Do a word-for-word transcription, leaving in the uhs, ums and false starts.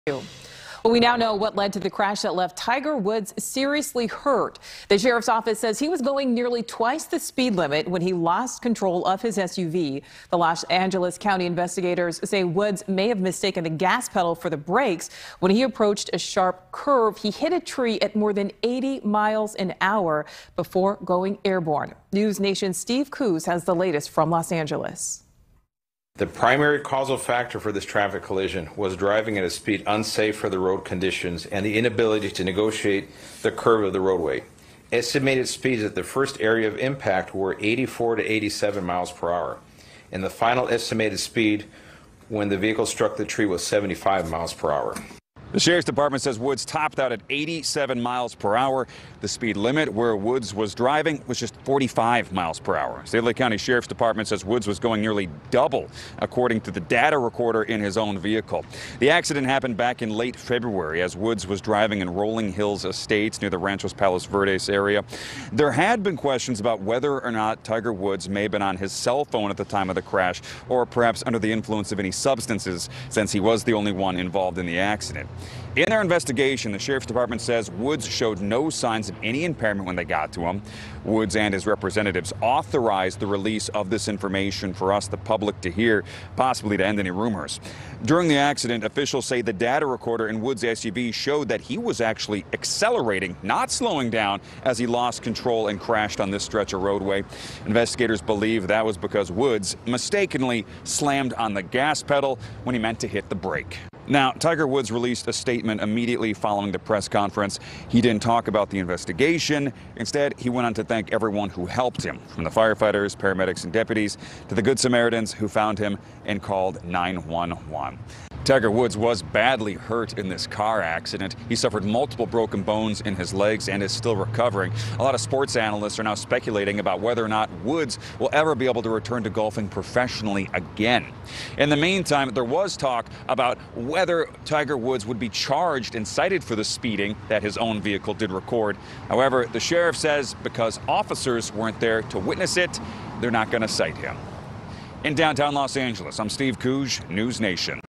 Well, we now know what led to the crash that left Tiger Woods seriously hurt. The sheriff's office says he was going nearly twice the speed limit when he lost control of his S U V. The Los Angeles County investigators say Woods may have mistaken the gas pedal for the brakes. When he approached a sharp curve, he hit a tree at more than eighty miles an hour before going airborne. News Nation's Steve Coos has the latest from Los Angeles. The primary causal factor for this traffic collision was driving at a speed unsafe for the road conditions and the inability to negotiate the curve of the roadway. Estimated speeds at the first area of impact were eighty-four to eighty-seven miles per hour, and the final estimated speed when the vehicle struck the tree was seventy-five miles per hour. The Sheriff's Department says Woods topped out at eighty-seven miles per hour. The speed limit where Woods was driving was just forty-five miles per hour. State Lake County Sheriff's Department says Woods was going nearly double, according to the data recorder in his own vehicle. The accident happened back in late February as Woods was driving in Rolling Hills Estates near the Ranchos Palos Verdes area. There had been questions about whether or not Tiger Woods may have been on his cell phone at the time of the crash, or perhaps under the influence of any substances, since he was the only one involved in the accident. In their investigation, the Sheriff's Department says Woods showed no signs of any impairment when they got to him. Woods and his representatives authorized the release of this information for us, the public, to hear, possibly to end any rumors. During the accident, officials say the data recorder in Woods' S U V showed that he was actually accelerating, not slowing down, as he lost control and crashed on this stretch of roadway. Investigators believe that was because Woods mistakenly slammed on the gas pedal when he meant to hit the brake. Now, Tiger Woods released a statement immediately following the press conference. He didn't talk about the investigation. Instead, he went on to thank everyone who helped him, from the firefighters, paramedics, and deputies to the Good Samaritans who found him and called nine one one. Tiger Woods was badly hurt in this car accident. He suffered multiple broken bones in his legs and is still recovering. A lot of sports analysts are now speculating about whether or not Woods will ever be able to return to golfing professionally again. In the meantime, there was talk about whether Tiger Woods would be charged and cited for the speeding that his own vehicle did record. However, the sheriff says because officers weren't there to witness it, they're not going to cite him. In downtown Los Angeles, I'm Steve Coos, News Nation.